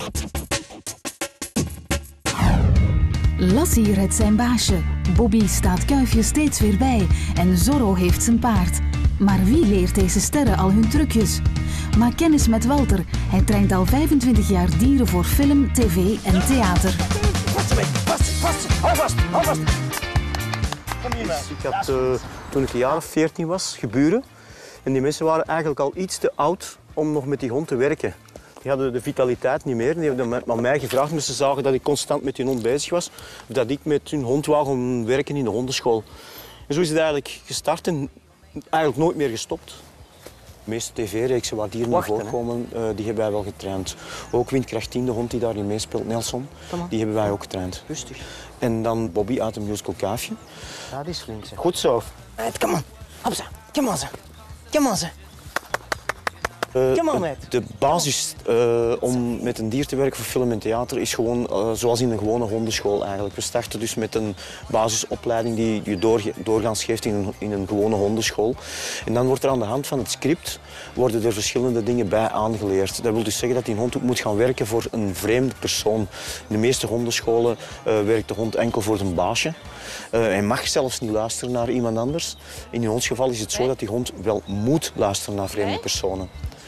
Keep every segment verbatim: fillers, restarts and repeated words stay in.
Lassie redt zijn baasje. Bobby staat Kuifje steeds weer bij en Zorro heeft zijn paard. Maar wie leert deze sterren al hun trucjes? Maak kennis met Walter. Hij traint al vijfentwintig jaar dieren voor film, tv en theater. Vast, vast, vast, hou vast, hou vast. Kom hier, dus ik had, uh, toen ik een jaar of veertien was, geburen. En die mensen waren eigenlijk al iets te oud om nog met die hond te werken. Die hadden de vitaliteit niet meer. Die hebben aan mij gevraagd, omdat ze zagen dat ik constant met die hond bezig was. Of dat ik met hun hond wou gaan werken in de hondenschool. En zo is het eigenlijk gestart en eigenlijk nooit meer gestopt. De meeste tv-reeksen waar dieren naar voorkomen, uh, die hebben wij wel getraind. Ook Windkracht tien, de hond die daarin meespeelt, Nelson, die hebben wij ook getraind. Rustig. En dan Bobby uit de musical Kuifje. Ja, die is flink, zeg. Goed zo. Right, come on. Hopsa. Come on, ze. Come on, ze. Uh, Come on, de basis uh, om met een dier te werken voor film en theater is gewoon uh, zoals in een gewone hondenschool eigenlijk. We starten dus met een basisopleiding die je door, doorgaans geeft in een, in een gewone hondenschool. En dan wordt er aan de hand van het script worden er verschillende dingen bij aangeleerd. Dat wil dus zeggen dat die hond ook moet gaan werken voor een vreemde persoon. In de meeste hondenscholen uh, werkt de hond enkel voor zijn baasje. Uh, hij mag zelfs niet luisteren naar iemand anders. In ons geval is het zo dat die hond wel moet luisteren naar vreemde personen.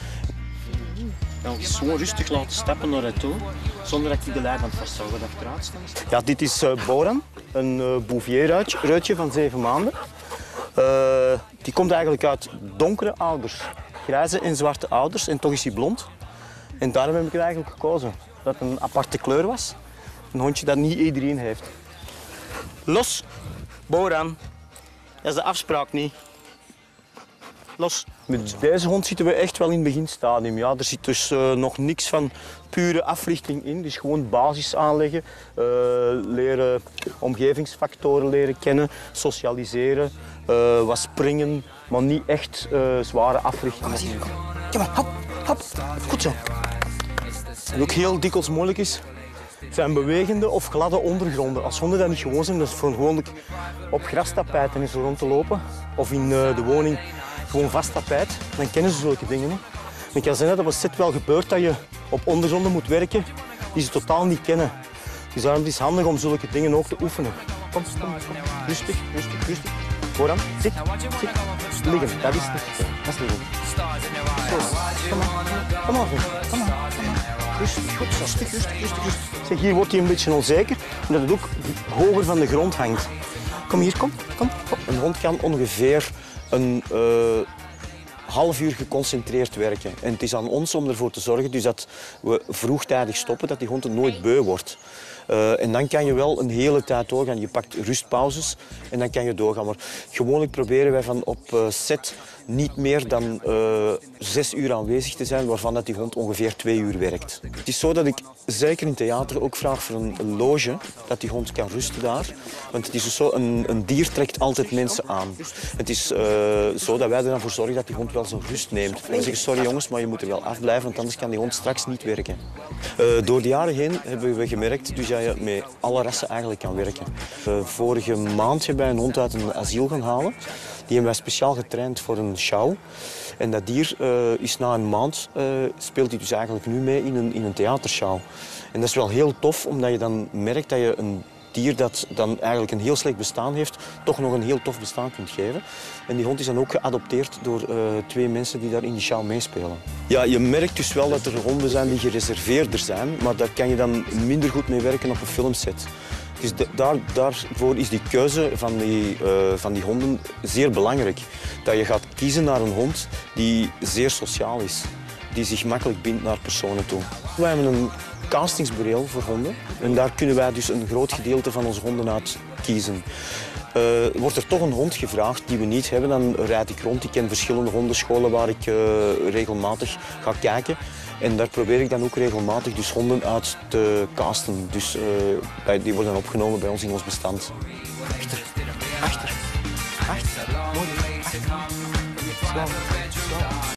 Dan zo rustig laten stappen naar het toe, zonder dat ik de leiband vasthoud. Wat achteruit staat. Ja, dit is uh, Boran, een uh, Bouvier-ruitje van zeven maanden. Uh, die komt eigenlijk uit donkere ouders, grijze en zwarte ouders, en toch is hij blond. En daarom heb ik het eigenlijk gekozen, dat het een aparte kleur was. Een hondje dat niet iedereen heeft. Los, Boran. Dat is de afspraak niet. Los. Met deze hond zitten we echt wel in het beginstadium. Ja, er zit dus uh, nog niks van pure africhting in. Dus gewoon basis aanleggen, uh, leren omgevingsfactoren leren kennen, socialiseren, uh, wat springen, maar niet echt uh, zware africhting. Kom maar, hop, hop. Goed zo. Wat ook heel dikwijls moeilijk is, zijn bewegende of gladde ondergronden. Als honden dat niet gewoon zijn, dat is voor gewoonlijk op grastapijten en zo rond te lopen of in uh, de woning. Gewoon vast tapijt, dan kennen ze zulke dingen. Hè. En ik kan zeggen dat het set wel gebeurt dat je op ondergronden moet werken die ze totaal niet kennen. Dus daarom is het handig om zulke dingen ook te oefenen. Kom, kom, kom. Rustig, rustig, rustig. Vooraan, zit, zit. Liggen, dat is niet. Dat is liggen. Zo, kom maar. Kom maar, vriend. Kom maar, kom maar. Rustig, goed, rustig, rustig, rustig, rustig. Zeg, hier wordt hij een beetje onzeker, omdat het ook hoger van de grond hangt. Kom hier, kom, kom. kom. Een hond kan ongeveer een uh, half uur geconcentreerd werken. En het is aan ons om ervoor te zorgen dus dat we vroegtijdig stoppen, dat die hond nooit beu wordt. Uh, en dan kan je wel een hele tijd doorgaan. Je pakt rustpauzes en dan kan je doorgaan. Maar gewoonlijk proberen wij van op uh, set niet meer dan uh, zes uur aanwezig te zijn, waarvan dat die hond ongeveer twee uur werkt. Het is zo dat ik zeker in theater ook vraag voor een, een loge, dat die hond kan rusten daar. Want het is dus zo, een, een dier trekt altijd mensen aan. Het is uh, zo dat wij er dan voor zorgen dat die hond wel zijn rust neemt. We zeggen, sorry jongens, maar je moet er wel afblijven, want anders kan die hond straks niet werken. Uh, door de jaren heen hebben we gemerkt dus dat je met alle rassen eigenlijk kan werken. Uh, vorige maand hebben wij een hond uit een asiel gaan halen. Die hebben wij speciaal getraind voor een show. En dat dier uh, is na een maand, uh, speelt hij dus eigenlijk nu mee in een, in een theatershow. En dat is wel heel tof, omdat je dan merkt dat je een dier dat dan eigenlijk een heel slecht bestaan heeft, toch nog een heel tof bestaan kunt geven. En die hond is dan ook geadopteerd door uh, twee mensen die daar in die show meespelen. Ja, je merkt dus wel dat er honden zijn die gereserveerder zijn, maar daar kan je dan minder goed mee werken op een filmset. Dus de, daar, daarvoor is die keuze van die, uh, van die honden zeer belangrijk. Dat je gaat kiezen naar een hond die zeer sociaal is, die zich makkelijk bindt naar personen toe. Wij hebben een castingsbureau voor honden en daar kunnen wij dus een groot gedeelte van onze honden uit kiezen. Uh, wordt er toch een hond gevraagd die we niet hebben, dan rijd ik rond. Ik ken verschillende hondenscholen waar ik uh, regelmatig ga kijken. En daar probeer ik dan ook regelmatig dus honden uit te casten. Dus uh, bij, die worden opgenomen bij ons in ons bestand. Achter, achter, achter. Mooi, achter. Slaan, slaan.